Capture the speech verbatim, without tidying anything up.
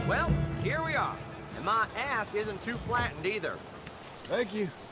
Well, here we are. And my ass isn't too flattened either. Thank you.